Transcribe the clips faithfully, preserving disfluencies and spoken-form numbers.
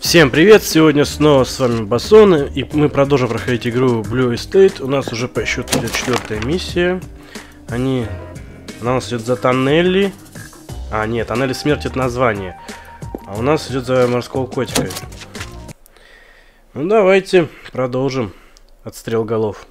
Всем привет! Сегодня снова с вами Басон, и мы продолжим проходить игру Blue Estate. У нас уже по счету идет четвертая миссия. Они... Она у нас идет за тоннели. А, нет, тоннели смерти — это название. А у нас идет за морского котика. Ну давайте продолжим отстрел голов.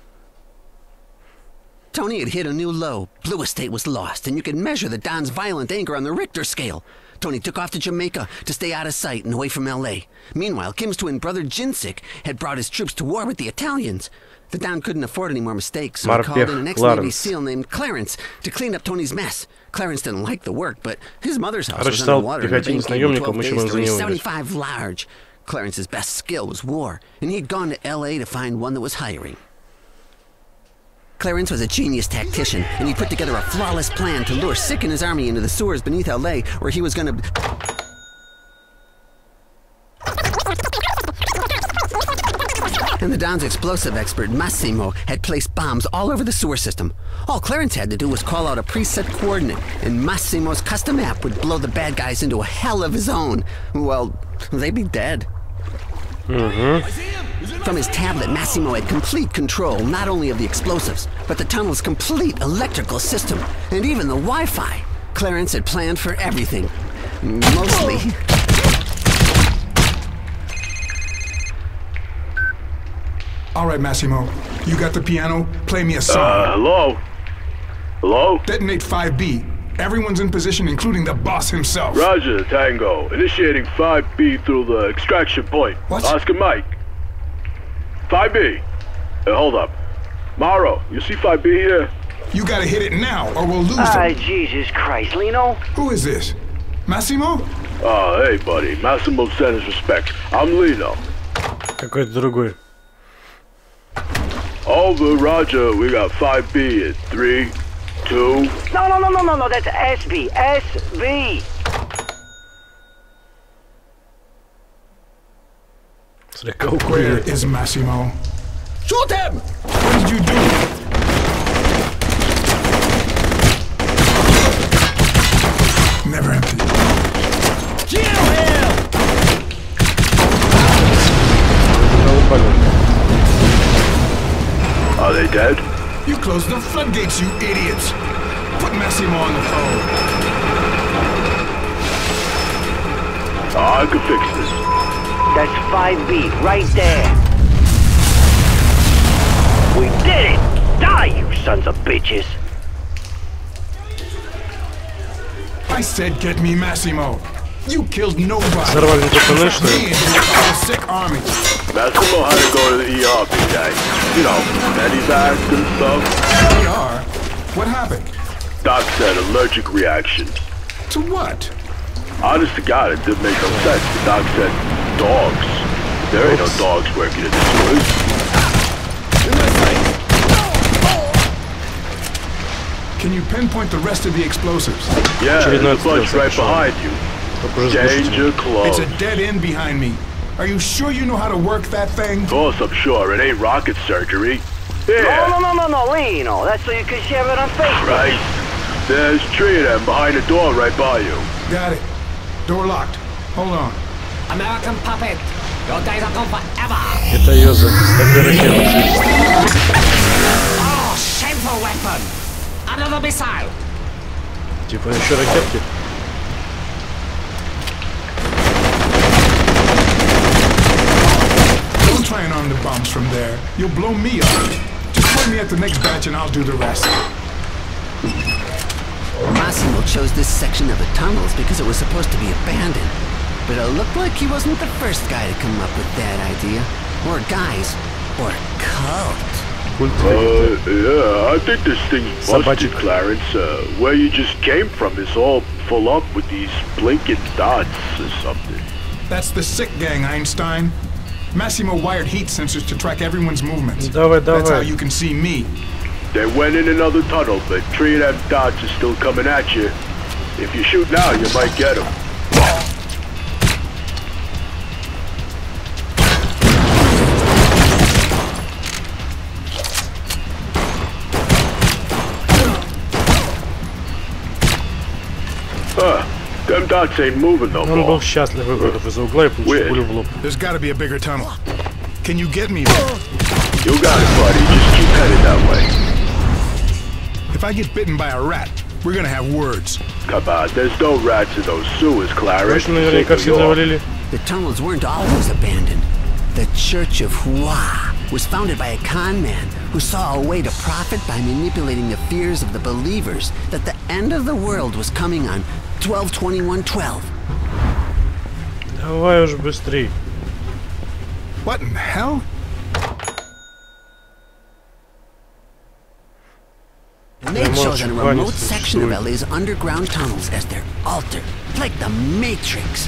Tony had hit a new low. Blue Estate was lost, and you could measure the Don's violent anger on the Richter scale. Tony took off to Jamaica to stay out of sight and away from L A. Meanwhile, Kim's twin brother Jinsik had brought his troops to war with the Italians. The Don couldn't afford any more mistakes, so he called in an ex-Navy SEAL named Clarence to clean up Tony's mess. Clarence didn't like the work, but his mother's house was underwater and had been cleaned twelve days to reach seventy-five large. Clarence's best skill was war, and he'd gone to L A to find one that was hiring. Clarence was a genius tactician, and he put together a flawless plan to lure Sick and his army into the sewers beneath L A, where he was gonna... And the Don's explosive expert, Massimo, had placed bombs all over the sewer system. All Clarence had to do was call out a preset coordinate, and Massimo's custom app would blow the bad guys into a hell of his own. Well, they'd be dead. Mm-hmm. From his tablet, Massimo had complete control not only of the explosives, but the tunnel's complete electrical system, and even the Wi-Fi. Clarence had planned for everything. Mostly... All right, Massimo. You got the piano? Play me a song. Uh, hello? Hello? Detonate five B. Everyone's in position, including the boss himself. Roger, Tango. Initiating five B through the extraction point. What? Oscar Mike. five B. Hey, hold up. Morrow, you see five B here? You gotta hit it now, or we'll lose Ah, them. Jesus Christ, Lino. Who is this? Massimo? Oh, hey, buddy. Massimo sends his respects. I'm Lino. Какой-то другой. Over, Roger. We got five B at three, two... No, no, no, no, no, no, that's S B. S B. Слегка Where укурили. is Massimo? Shoot him! What did you do? Never empty. Kill him! Are they dead? You closed the floodgates, you idiots! Put Massimo on the phone. Oh, I can fix this. That's five B, right there. We did it! Die, you sons of bitches! I said get me Massimo. You killed nobody. Взорвали не только ночь, что ли? Me into a sick army. Massimo had to go to the E R big day. You know, medevac and stuff. E R? What happened? Doc said allergic reaction. To what? Honest to God, it didn't make no sense. The doc said dogs. There ain't no dogs working in the sewers. Can you pinpoint the rest of the explosives? Yeah, there's Очередной a bunch отстрел right совершен. behind you. Только уже с Danger глушителем. close. It's a dead end behind me. Are you sure you know how to work that thing? Of course, I'm sure. It ain't rocket surgery. No, Yeah, no, no, no, no, Lino. That's so you can share it on Facebook. right. There's three of them behind the door right by you. Got it. Door locked. Hold on. American puppet, your days are gone forever. Это ее за такой ракетой. Oh, shameful weapon. Another missile. Типа еще ракетки. Don't try and arm the bombs from there. You'll blow me up. Just point me at the next batch and I'll do the rest. Massimo chose this section of the tunnels because it was supposed to be abandoned. But it looked like he wasn't the first guy to come up with that idea. Or guys. Or cult. Культ. Uh, yeah, I think this thing's busted, Собачек. Clarence. Uh, where you just came from is all full up with these blinking dots or something. That's the sick gang, Einstein. Massimo wired heat sensors to track everyone's movements. Давай, That's how давай. you can see me. They went in another tunnel, but three of them dots are still coming at you. If you shoot now, you might get them. Huh. Them dots ain't moving no Он был more. счастлив, выпрыгнув из-за угла и получил пулю в лоб. There's gotta be a bigger tunnel. Can you get me there? You got it, buddy. Just keep headed that way. If I get bitten by a rat, we're gonna have words. Come on, there's no rats in those sewers, Clarence. Точно наверняка все завалили. The tunnels weren't always abandoned. The Church of Hua was founded by a con man who saw a way to profit by manipulating the fears of the believers that the end of the world was coming on twelve twenty-one twelve. Давай уж быстрей. What in hell? And they'd chosen a remote section of L A's underground tunnels as their altar, like the Matrix.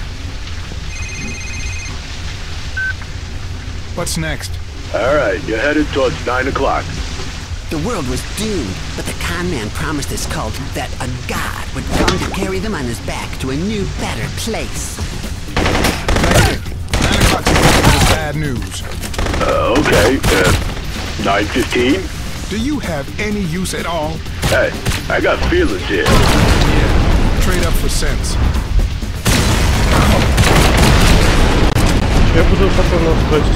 What's next? Alright, you're headed towards nine o'clock. The world was doomed, but the con man promised his cult that a god would come to carry them on his back to a new, better place. Negative. Nine o'clock's the bad news. Uh, okay. Uh, nine fifteen? Do you have any use at all? Hey, I got feelings here. Yeah. Trade up for sense. Я буду потом отходить.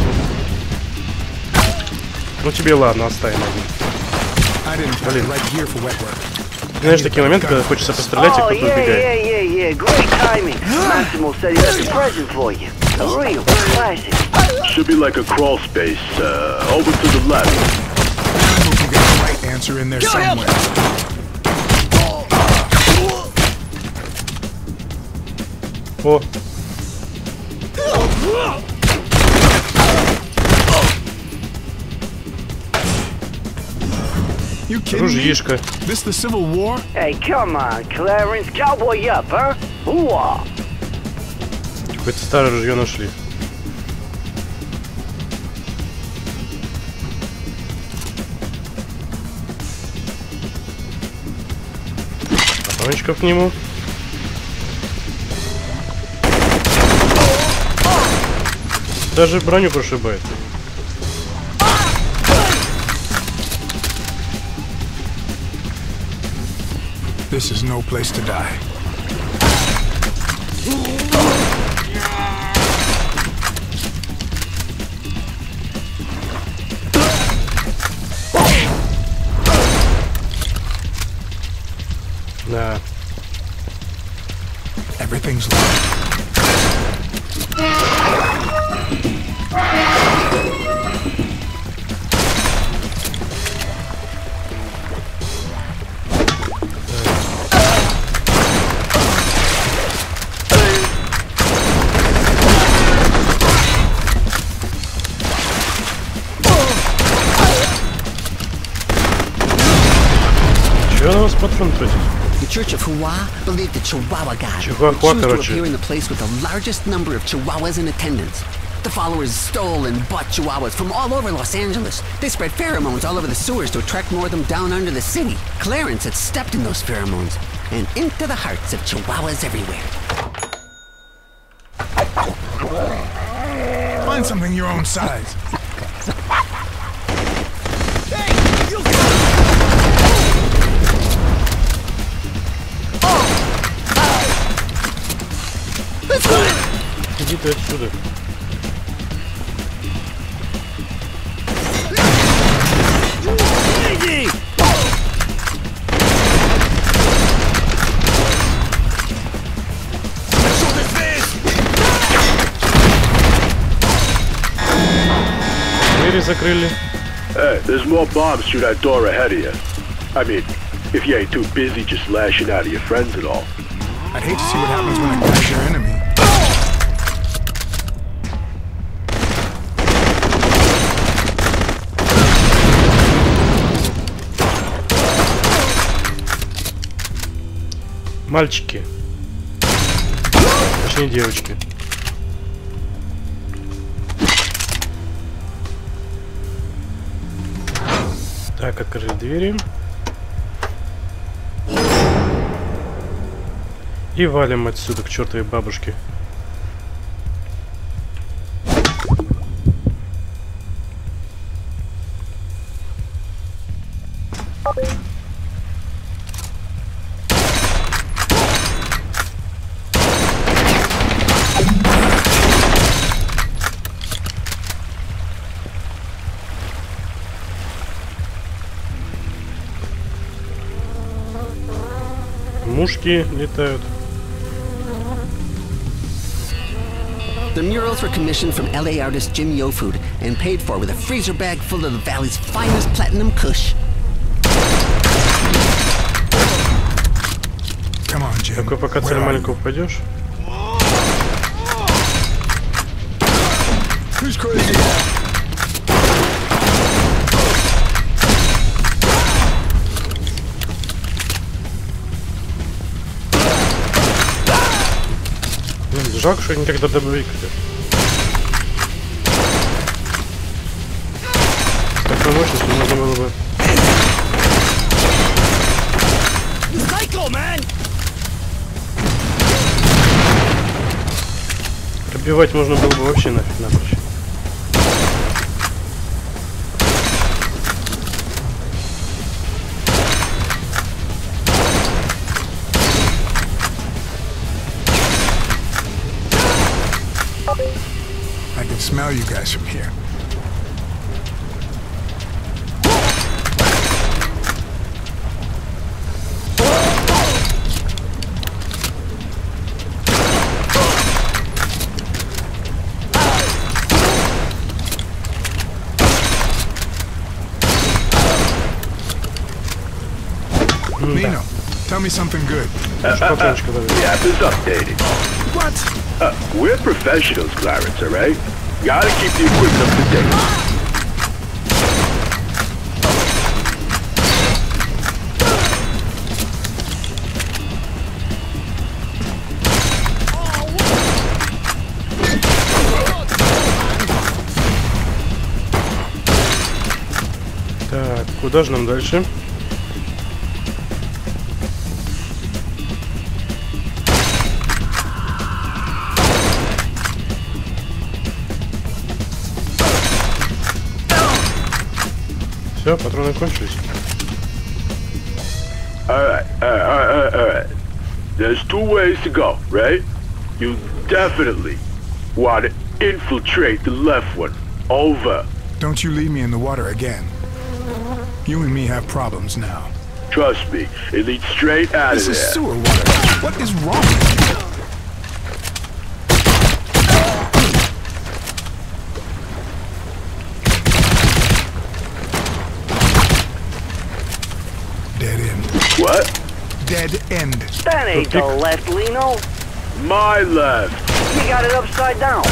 Ну тебе ладно, оставим один. I didn't put the right gear for wet work. Знаешь, такие моменты, когда хочется пострелять, и Oh, кто-то yeah, убегает. yeah, yeah, yeah. Great timing. Massimo said he has a present for you. A real classic. Should be like a crawl space, uh, over to the left. I hope you got the right answer in there somewhere. О, You kidding me? ружьишко. This the Civil War? Hey, come on, Clarence. Cowboy up, huh? Hoo-ah. Какое-то старое ружье нашли. Патрончиков к нему. Даже броню прошибает. This is no place to die. Да. Everything's lost. Чего на вас патрон тратит? The Church of Hua believed the Chihuahua God Chihuahua, would choose to короче. appear in the place with the largest number of Chihuahuas in attendance. The followers stole and bought Chihuahuas from all over Los Angeles. They spread pheromones all over the sewers to attract more of them down under the city. Clarence had stepped in those pheromones and into the hearts of Chihuahuas everywhere. Find something your own size. Иди ты отсюда. Двери закрыли. Hey, there's more bombs through that door ahead of you. I mean, if you ain't too busy just lashing out at your friends and all. I'd hate to see what happens when a guy's your enemy. Мальчики. Точнее, девочки. Так, открыли двери. И валим отсюда к чертовой бабушке. мушки летают. The murals were commissioned from L A artist Jim Yofood and paid for with a freezer bag full of the valley's finest platinum kush. Come on, Jim. Только пока цель маленького упадешь. Who's crazy? Жалко, что никогда дробовик. Такой мощности можно было бы. Пробивать можно было бы вообще нафиг напрочь. I can smell you guys from here. Nino, tell me something good. Uh, uh, uh, the app is updated. What? Uh, we're professionals, Clarence, alright? Gotta keep the equipment up to date. Так, куда же нам дальше? Все, патроны кончились. Alright, alright, alright, alright. There's two ways to go, right? You definitely want to infiltrate the left one. Over. Don't you leave me in the water again. You and me have problems now. Trust me, it leads straight out This of is there. sewer water. What is wrong with you? Dead end. What? Dead end. That ain't the left, Lino. My left. You got it upside down.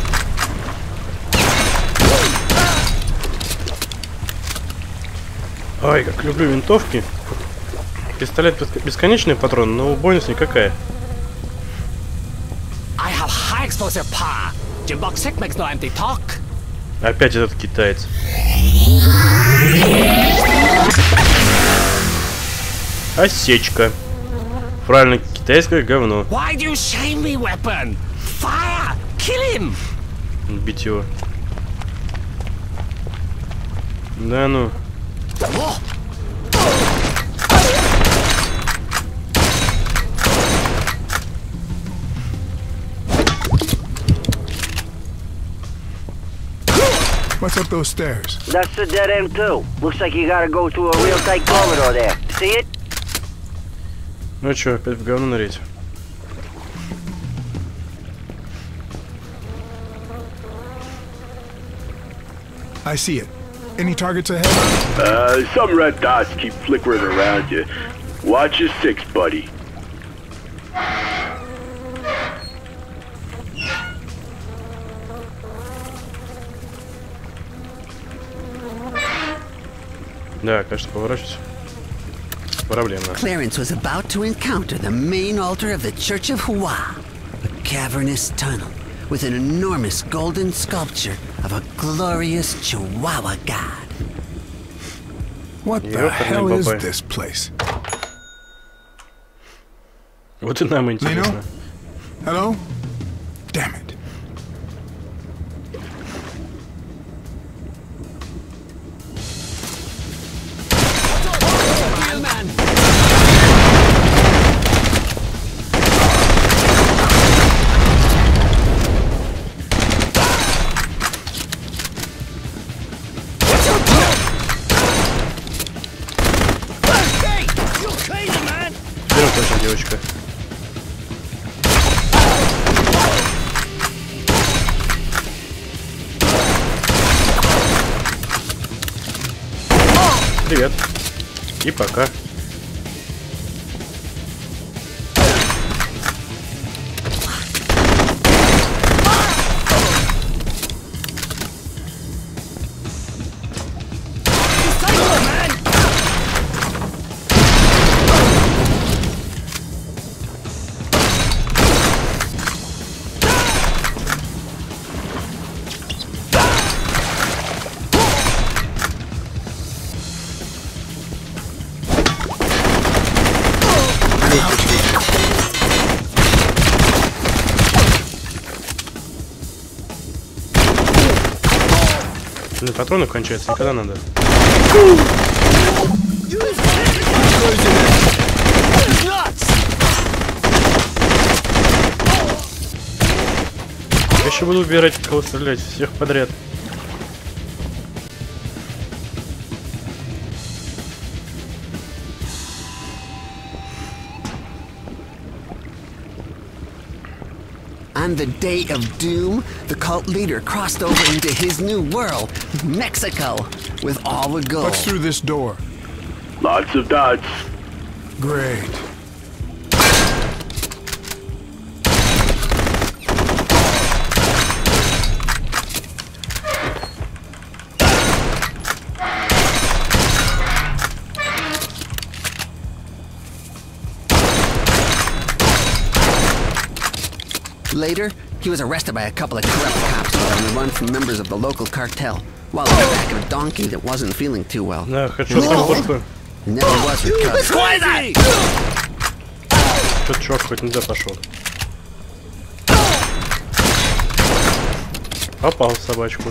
Ой, как люблю винтовки. Пистолет бесконечный патрон, но убойность никакая. I have high explosive power. Jim Box Six makes no empty talk. Опять этот китаец. Осечка. Правильно, китайское говно. Why do you shame me, weapon? Fire! Kill him! Бить его. Да ну. What's up those stairs? That's the dead end too. Looks like you gotta go through a real tight corridor there. See it? Ну чё, опять в говно нырять? I see it. Any targets ahead? Uh, some red dots keep flickering around you. Watch your six, buddy. Да, кажется, поворачиваться. Проблемно. Clarence was about to encounter the main altar of the Church of Hua, a cavernous tunnel with an enormous golden sculpture of a glorious Chihuahua god. What the Ёперный hell is бабай. this place? Вот и нам интересно. Lino? Hello? Damn it. Берем точно девочку. Привет. И пока. Блин, патроны кончаются, никогда надо. Я еще буду убирать, кого стрелять, всех подряд. On the day of doom, the cult leader crossed over into his new world, Mexico, with all the gold. What's through this door? Lots of dots. Great. Later, he was arrested by a couple of corrupt cops who were on the run from members of the local cartel, while on the back of a donkey that wasn't feeling too well. Да, хочу ловушку. He never was recovered. Что-то чувак хоть нельзя пошел. Попал в собачку.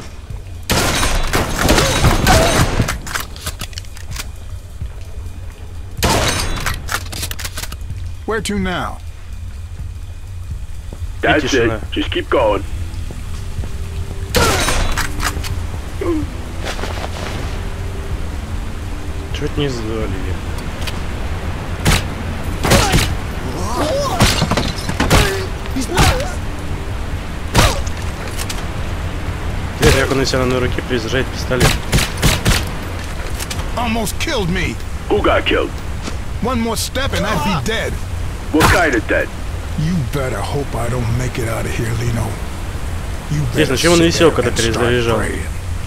Where to now? That's it. Тишина. Just keep going. Чуть не сдали. Теперь, как он у себя на одной руке призаряет пистолет. Almost killed me. Who got killed? One more step and I'd be dead. What kind of dead? You better hope I don't make it out of here, Lino. You better Интересно, чем он sit висел, there когда and start перезаряжал? praying.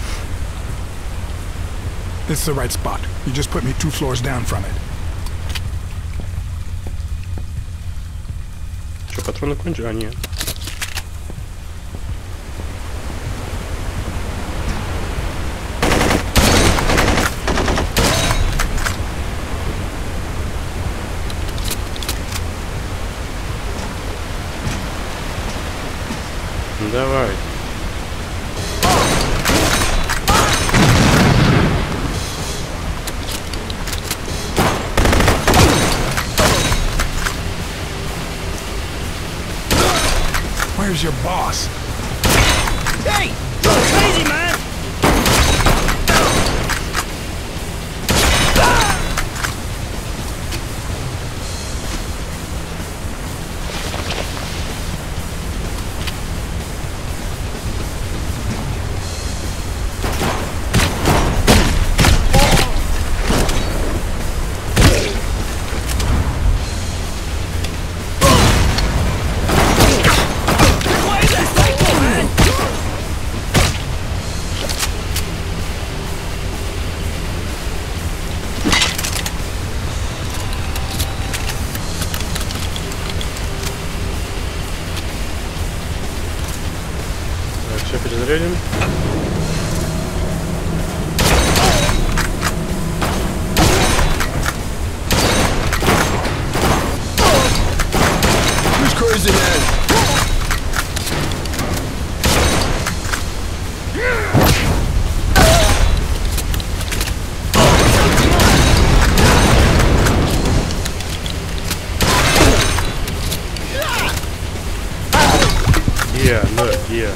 This is the right spot. You just put me two floors down from it. Что, патроны кончились? А, нет. Давай. Where's your boss? Hey! You're crazy, man! Все перезарядим. Who's crazy, man? Yeah, look, yeah.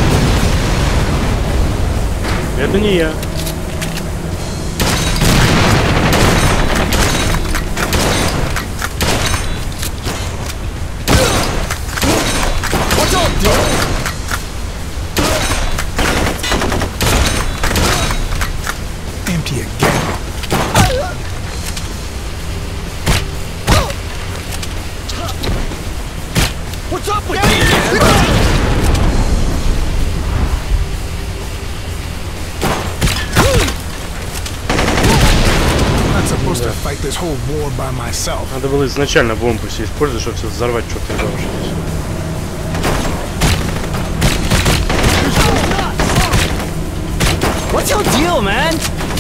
Это не я. this whole war by myself. Надо было изначально бомбу все использовать, чтобы все взорвать, что-то и бабушки. What's your deal, man?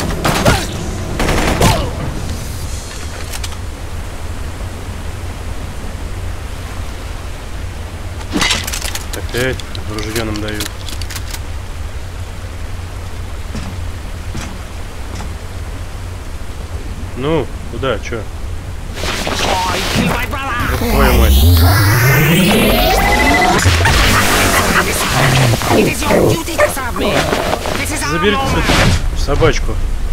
Опять ружье нам дают. Ну, куда, чё? Oh, you killed my brother! Твою мать. It is your duty to serve me. This is our Заберите moment. собачку.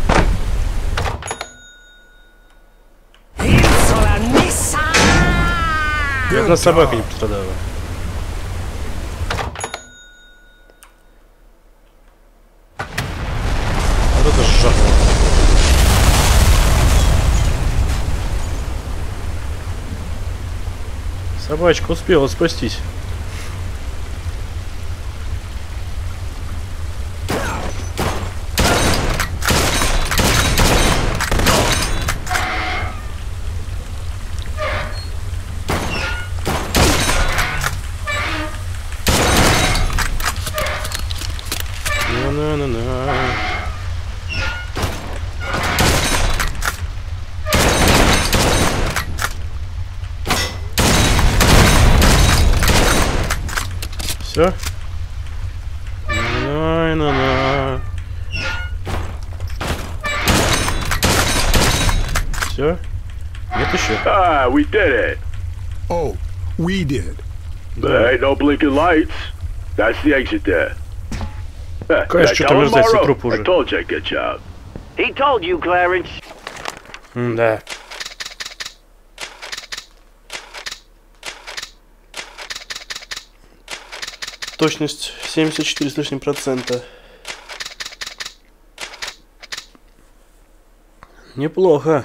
Insolent. Ни одна собака не пострадала. Вот это жах. Собачка успела спастись. На-на-на-на. Все. На-на-на. Все. Нет еще. Ah, we did it. Oh, we did. There ain't no blinking lights. That's the exit there. Eh, Конечно, yeah, что-то tell him мерзавец Morrow. труп I уже. told you I'd get you out. He told you, Clarence. Да. Точность семьдесят четыре с лишним процента. Неплохо.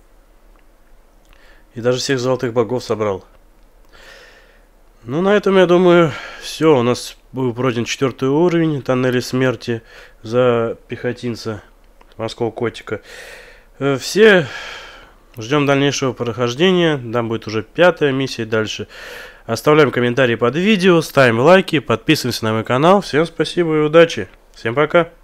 И даже всех золотых богов собрал. Ну, на этом, я думаю, все. У нас был пройден четвертый уровень тоннели смерти за пехотинца морского котика. Э, Все ждем дальнейшего прохождения. Там будет уже пятая миссия и дальше. Оставляем комментарии под видео, ставим лайки, подписываемся на мой канал. Всем спасибо и удачи. Всем пока.